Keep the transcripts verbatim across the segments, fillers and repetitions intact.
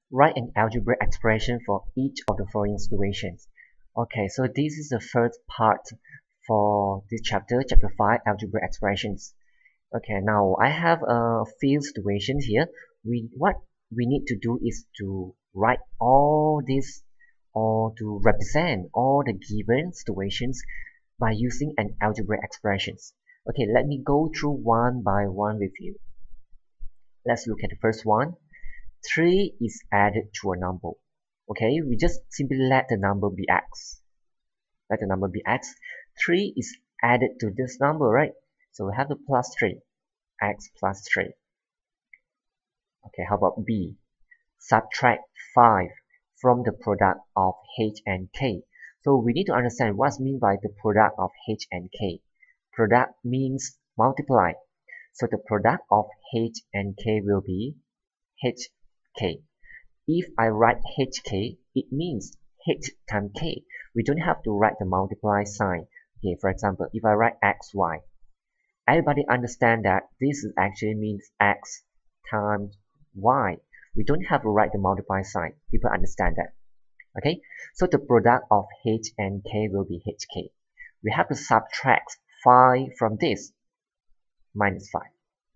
Write an algebraic expression for each of the following situations. Okay, so this is the first part for this chapter, chapter five, algebraic expressions. Okay, now I have a few situations here. We what we need to do is to write all this or to represent all the given situations by using an algebraic expressions. Okay, let me go through one by one with you. Let's look at the first one. three is added to a number. Okay, we just simply let the number be x. Let the number be x. three is added to this number, right? So we have the plus three. X plus three. Okay, how about B? Subtract five from the product of h and k. So we need to understand what's meant by the product of h and k. Product means multiply. So the product of h and k will be h. K. If I write hk, it means h times k. We don't have to write the multiply sign. Okay, for example, if I write xy, everybody understand that this actually means x times y. We don't have to write the multiply sign. People understand that. Okay, so the product of h and k will be hk. We have to subtract five from this, minus five.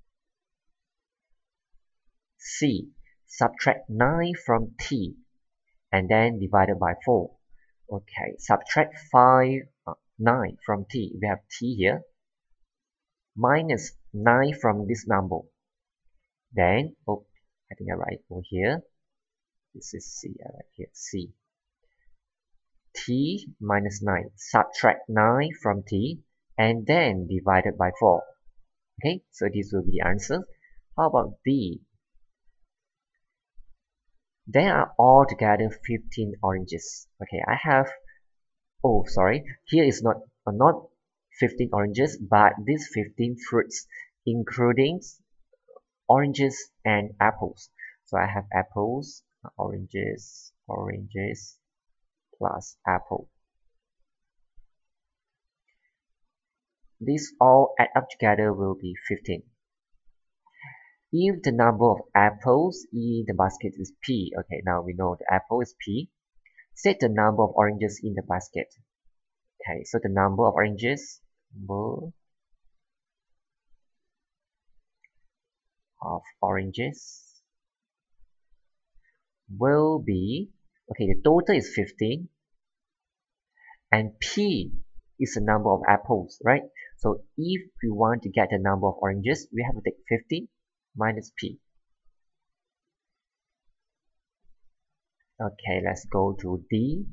C. Subtract nine from t and then divided by four. Okay, subtract five, uh, nine from t. We have t here. Minus nine from this number. Then, oh, I think I write over here. This is c, I write here, c. T minus nine. Subtract nine from t and then divided by four. Okay, so this will be the answer. How about D? There are altogether fifteen oranges. Okay, I have, oh sorry, here is not uh, not fifteen oranges, but these fifteen fruits, including oranges and apples. So I have apples, oranges, oranges, plus apple. These all add up together will be fifteen. If the number of apples in the basket is p, okay, now we know the apple is p, set the number of oranges in the basket. Okay, so the number of oranges, number of oranges will be, okay, the total is fifteen, and p is the number of apples, right? So if we want to get the number of oranges, we have to take fifteen minus p. Okay, let's go to D.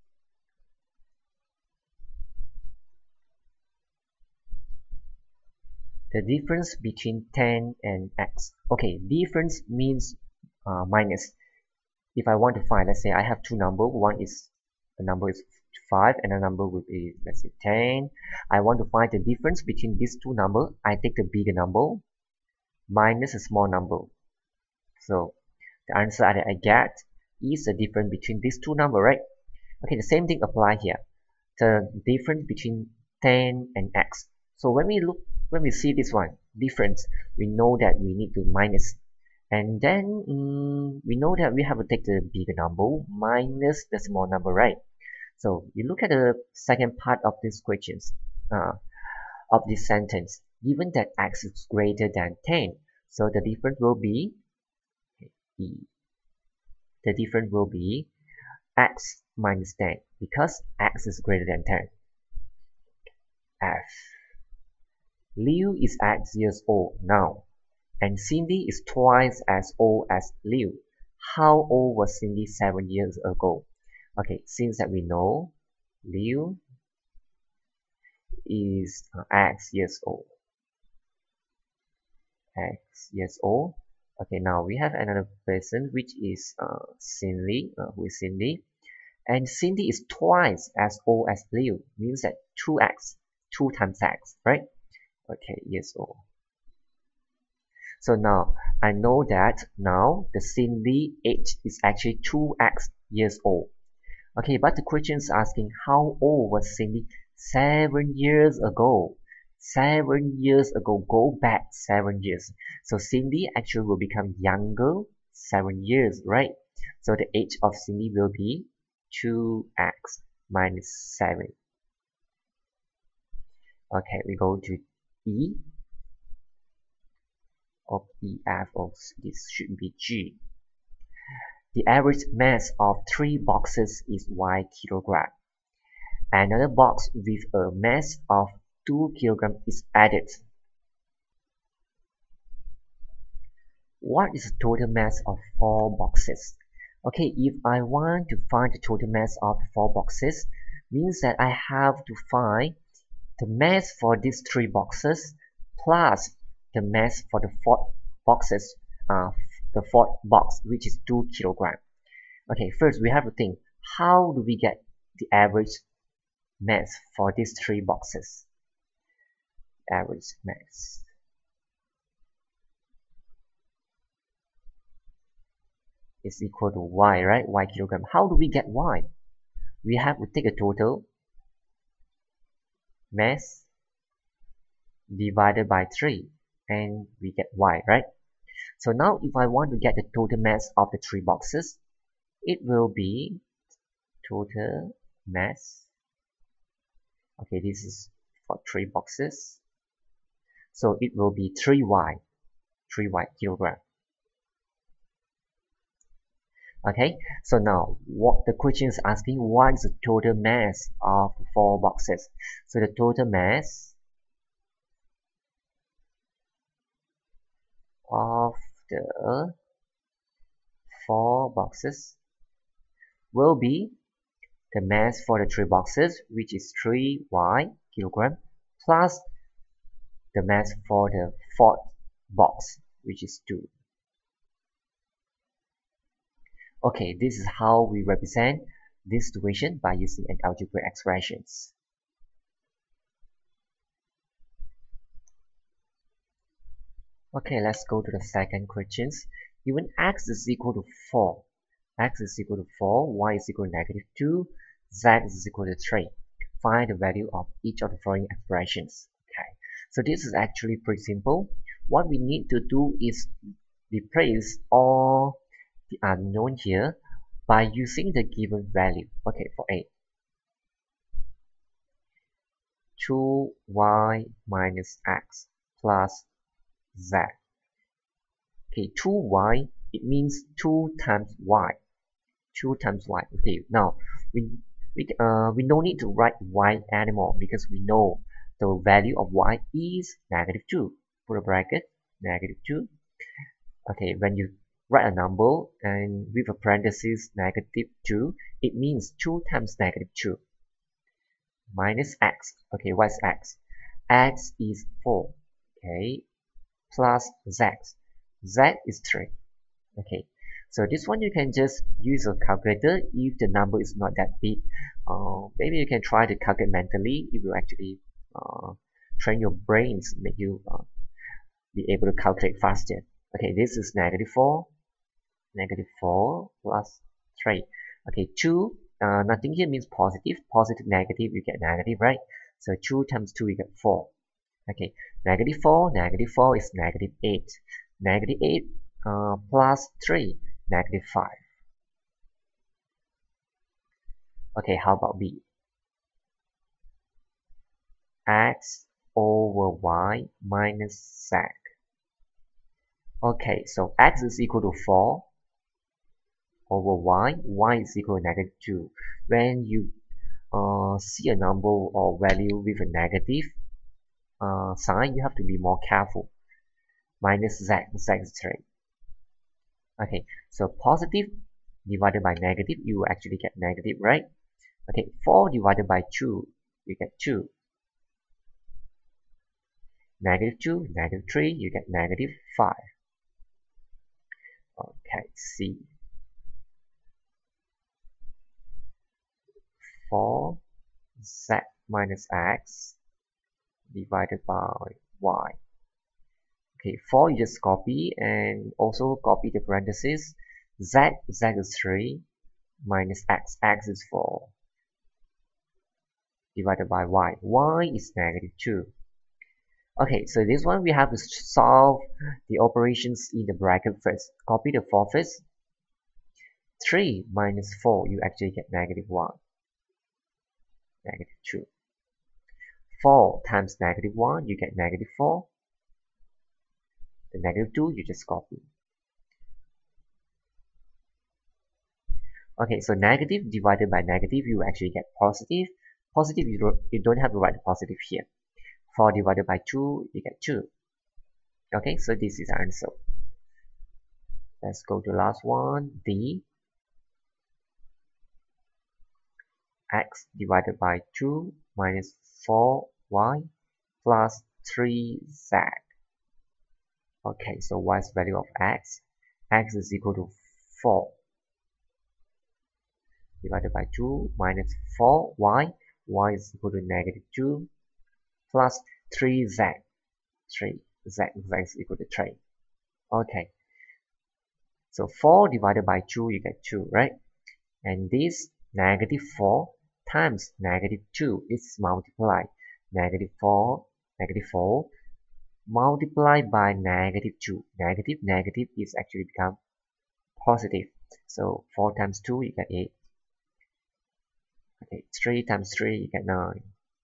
The difference between ten and x. Okay, difference means uh, minus. If I want to find, let's say I have two numbers. One is, the number is five and the number will be, let's say, ten. I want to find the difference between these two numbers. I take the bigger number minus a small number. So the answer that I get is the difference between these two numbers, right? Okay, the same thing apply here. The difference between ten and x. So when we look, when we see this one, difference, we know that we need to minus. And then um, we know that we have to take the bigger number minus the small number, right? So you look at the second part of these questions, uh, of this sentence. Given that x is greater than ten, so the difference will be, e. The difference will be x minus ten because x is greater than ten. F. Liu is X years old now, and Cindy is twice as old as Liu. How old was Cindy seven years ago? Okay, since that we know Liu is uh, X years old. X years old. Okay, now we have another person which is uh, Cindy, uh, who is Cindy. And Cindy is twice as old as Liu, means that two x, two times x, right? Okay, years old. So now I know that now the Cindy age is actually two x years old. Okay, but the question is asking how old was Cindy seven years ago? Seven years ago, go back seven years. So Cindy actually will become younger seven years, right? So the age of Cindy will be two x minus seven. Okay, we go to E of E F, of this should be G. The average mass of three boxes is Y kilogram. Another box with a mass of two kilograms is added. What is the total mass of four boxes? Okay, if I want to find the total mass of four boxes, means that I have to find the mass for these three boxes plus the mass for the fourth boxes, uh, the fourth box, which is two kilogram. Okay, first we have to think, how do we get the average mass for these three boxes? Average mass. Is equal to Y, right? Y kilogram. How do we get Y? We have to take a total mass divided by three and we get Y, right? So now if I want to get the total mass of the three boxes, it will be total mass. Okay, this is for three boxes. So it will be three Y, three Y kilogram. Okay, so now what the question is asking, what is the total mass of four boxes? So the total mass of the four boxes will be the mass for the three boxes, which is three Y kilogram, plus the mass for the fourth box, which is two. Okay, this is how we represent this situation by using an algebraic expressions. Okay, let's go to the second questions. Given x is equal to four, x is equal to four, y is equal to negative two, z is equal to three. Find the value of each of the following expressions. Okay, so this is actually pretty simple. What we need to do is replace all the unknown here by using the given value. Okay, for A, two y minus x plus z. Okay, two y, it means two times y. two times y. Okay, now we we uh we don't need to write y anymore because we know the value of y is negative two. Put a bracket, negative two. Okay, when you write a number and with a parenthesis negative two, it means two times negative two minus x. Okay, what is x? X is four. Okay, plus z. Z is three. Okay, so this one you can just use a calculator if the number is not that big. Uh, maybe you can try to calculate mentally. It will actually uh, train your brains, make you uh, be able to calculate faster. Okay, this is negative four. Negative four plus three. Okay, two, uh, nothing here means positive. Positive, negative, you get negative, right? So two times two, you get four. Okay, negative four, negative four is negative eight. Negative eight uh, plus three, negative five. Okay, how about B? X over y minus z. Okay, so x is equal to four over y, y is equal to negative two. When you uh, see a number or value with a negative uh, sign, you have to be more careful. Minus z, z is three. Okay, so positive divided by negative, you actually get negative, right? Okay, four divided by two, you get two. Negative two, negative three, you get negative five. Okay, C. four z minus x divided by y. Okay, four you just copy and also copy the parentheses. Z, z is three minus x, x is four divided by y. Y is negative two. Okay, so this one we have to solve the operations in the bracket first. Copy the four first. three minus four, you actually get negative one, negative two. four times negative one, you get negative four. The negative two, you just copy. Okay, so negative divided by negative, you actually get positive. Positive, you don't, you don't have to write the positive here. four divided by two, you get two. Okay, so this is our answer. Let's go to the last one, D. X divided by two minus four y plus three z. Okay, so what's the value of x? X is equal to four divided by two minus four y. Y is equal to negative two plus three z. three z, z is equal to three. Okay, so four divided by two, you get two, right? And this negative four times negative two is multiplied. Negative four, negative four multiplied by negative two. Negative, negative is actually become positive. So four times two, you get eight. Okay, three times three, you get nine.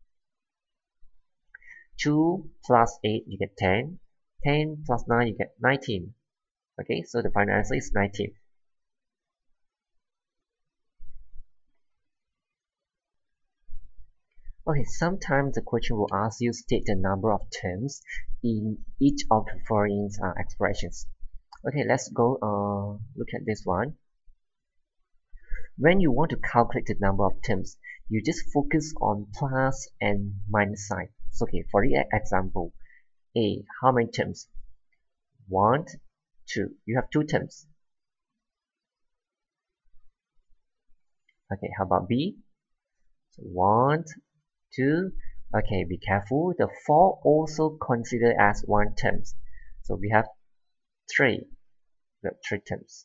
two plus eight, you get ten. ten plus nine, you get nineteen. Okay, so the final answer is nineteen. Okay, sometimes the question will ask you state the number of terms in each of the following uh, expressions. Okay, let's go uh, look at this one. When you want to calculate the number of terms, you just focus on plus and minus sign. So, okay, for the example, A, how many terms? One, two. You have two terms. Okay, how about B? So one, two. Okay, be careful. The four also considered as one terms. So we have three. We have three terms.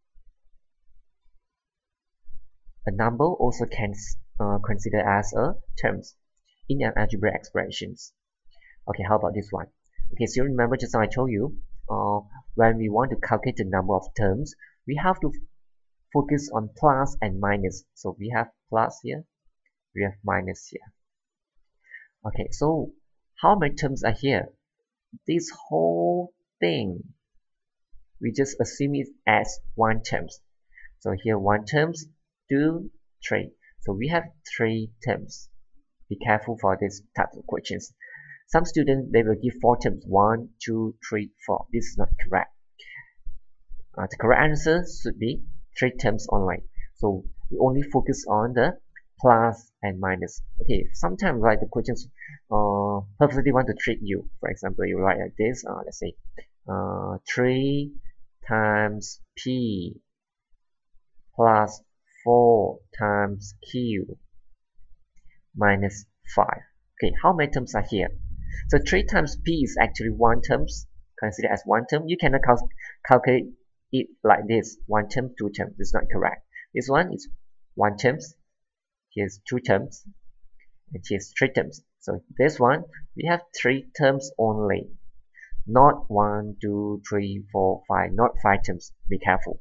A number also can uh, consider as a terms in an algebraic expressions. Okay, how about this one? Okay, so you remember just now I told you uh, when we want to calculate the number of terms, we have to focus on plus and minus. So we have plus here, we have minus here. Okay, so how many terms are here? This whole thing, we just assume it as one terms. So here one terms, two, three. So we have three terms. Be careful for this type of questions. Some students, they will give four terms, one, two, three, four. This is not correct. Uh, the correct answer should be three terms only. So we only focus on the plus and minus. Okay, sometimes like the questions uh, purposely want to trick you. For example, you write like this, uh, let's say uh, three times p plus four times q minus five. Okay, how many terms are here? So three times p is actually one terms, considered as one term. You cannot cal calculate it like this, one term, two terms. This is not correct. This one is one terms, here's two terms, and here's three terms. So this one, we have three terms only, not one, two, three, four, five, not five terms. Be careful.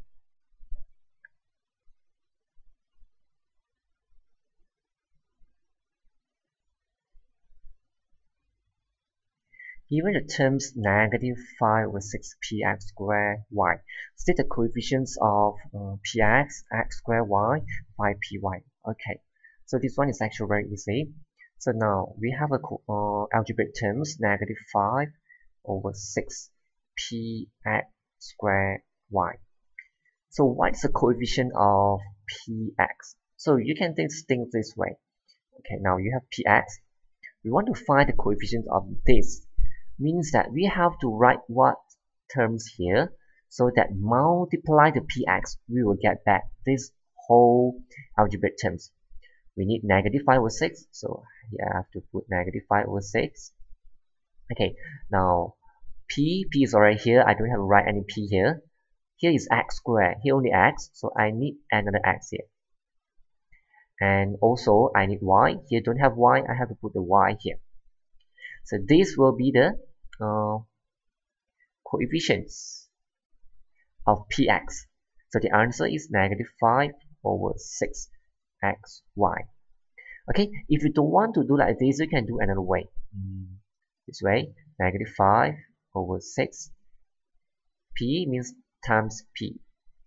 Given the terms negative five over six px squared y, state the coefficients of uh, px, x squared y, five py. Okay, so this one is actually very easy. So now we have a uh, algebraic terms negative five over six px squared y. So what is the coefficient of px? So you can think, think this way. Okay, now you have px. We want to find the coefficient of this. Means that we have to write what terms here, so that multiply the px, we will get back this whole algebraic terms. We need negative five over six, so here I have to put negative five over six. Okay, now p, p is already here, I don't have to write any p here. Here is x squared, here only x, so I need another x here. And also I need y, here don't have y, I have to put the y here. So this will be the uh, coefficients of px. So the answer is negative five over six x y. Okay, if you don't want to do like this, you can do another way. This way, negative five over six. P means times P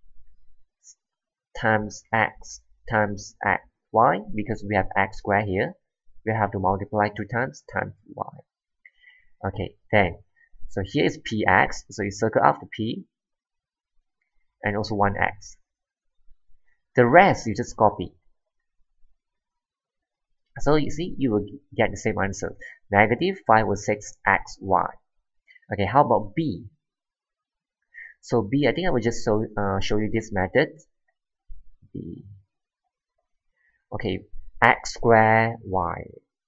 times x times x. Why? Because we have x squared here. We have to multiply two times times y. Okay, then, so here is px, so you circle after p, and also one x. The rest you just copy. So you see, you will get the same answer, negative five over six x y. Okay, how about b? So b, I think I will just show, uh, show you this method. B. Okay, x squared y.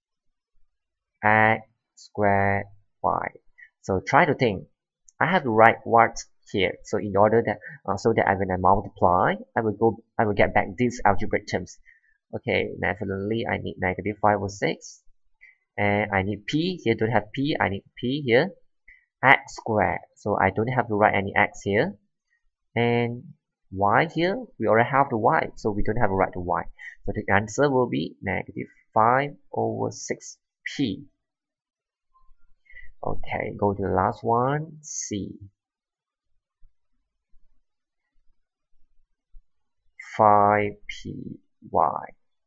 X squared y. So try to think. I have to write what here. So in order that, uh, so that when I multiply, I will go, I will get back these algebraic terms. Okay, definitely I need negative five over six, and I need p. Here don't have p. I need p here. X squared. So I don't have to write any x here, and y here we already have the y, so we don't have to write the y. So the answer will be negative five over six p. Okay, go to the last one, C. five p y.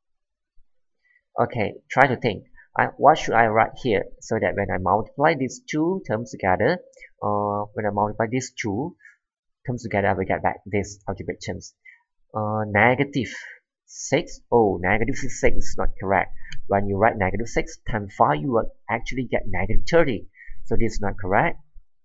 Okay, try to think. I, what should I write here so that when I multiply these two terms together, uh, when I multiply these two terms together, I will get back these algebraic terms. Uh, negative six. Oh, negative six is not correct. When you write negative six times five, you will actually get negative thirty. So this is not correct.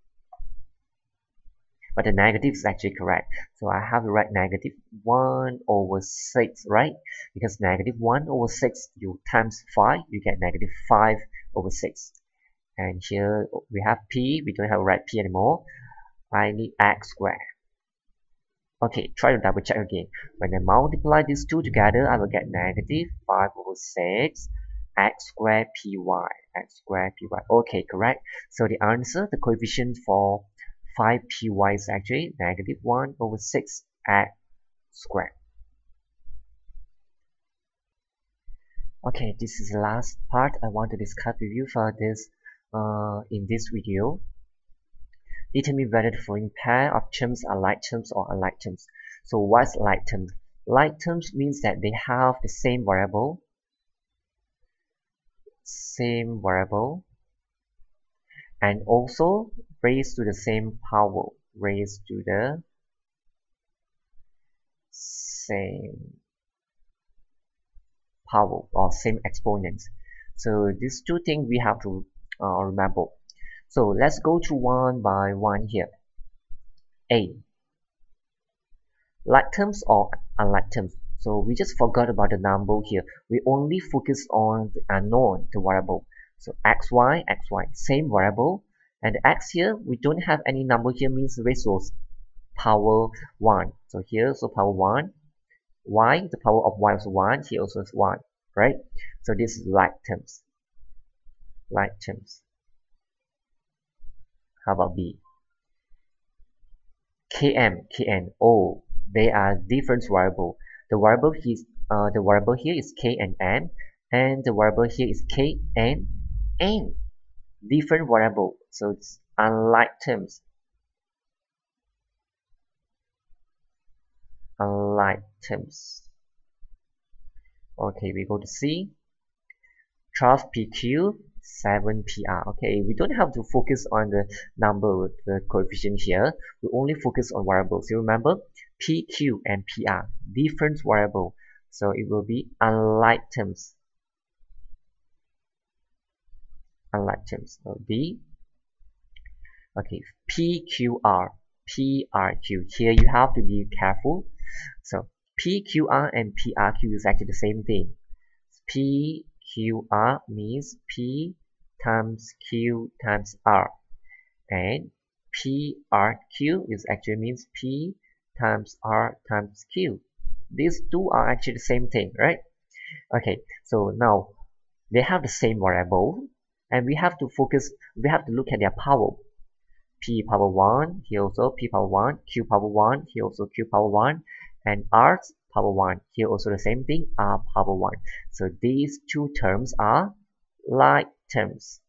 But the negative is actually correct. So I have to write negative one over six, right? Because negative one over six, you times five, you get negative five over six. And here we have p. We don't have to write p anymore. I need x squared. Okay, try to double check again. When I multiply these two together, I will get negative five over six x squared py. X squared py. Okay, correct. So the answer, the coefficient for five p y is actually negative one over six x squared. Okay, this is the last part I want to discuss with you for this uh, in this video. Determine whether the following pair of terms are like terms or unlike terms. So what's like terms? Like terms means that they have the same variable, same variable, and also raised to the same power, raised to the same power or same exponents. So these two things we have to uh, remember. So let's go to one by one here. A. Like terms or unlike terms. So we just forgot about the number here. We only focus on the unknown, the variable. So xy, xy, same variable. And the x here, we don't have any number here, means ratios. Power one. So here, so power one. Y, the power of y is one. Here also is one. Right? So this is like terms. Like terms. How about B? Km, Kn. Oh, they are different variable. The variable here, uh, the variable here is k and m, and the variable here is k and n. Different variable, so it's unlike terms. Unlike terms. Okay, we go to C. twelve p q, seven p r. Okay, we don't have to focus on the number, the coefficient here. We only focus on variables. You remember, p q and p r, different variable. So it will be unlike terms. Unlike terms. So B. Okay, p q r, p r q. Here you have to be careful. So p q r and p r q is actually the same thing. P Q R means P times Q times R, and P R Q is actually means P times R times Q. These two are actually the same thing, right? Okay, so now they have the same variable, and we have to focus, we have to look at their power. p power one, here also p power one, q power one, here also q power one, and r power one, here also the same thing, r power one. So these two terms are like terms.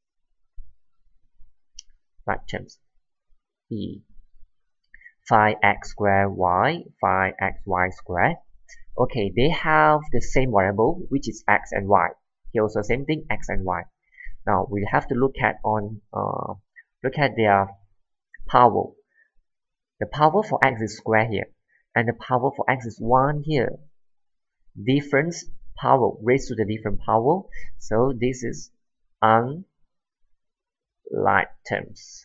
Like terms. E. five x squared y, five x y squared. Okay, they have the same variable, which is x and y. Here also same thing, x and y. Now we have to look at on uh, look at their power. The power for x is square here, and the power for x is one here. Difference power raised to the different power. So this is unlike terms.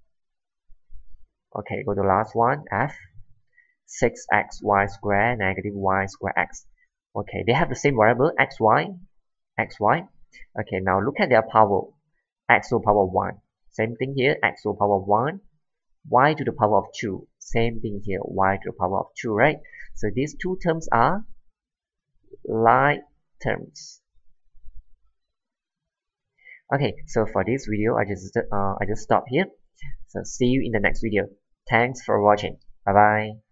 Okay, go to the last one, F. six x y squared negative y squared x. Okay, they have the same variable, xy, xy. Okay, now look at their power. X to the power one. Same thing here, x to the power one. Y to the power of two. Same thing here, y to the power of two, right? So these two terms are like terms. Okay, so for this video, I just uh, I just stop here. So see you in the next video. Thanks for watching. Bye bye.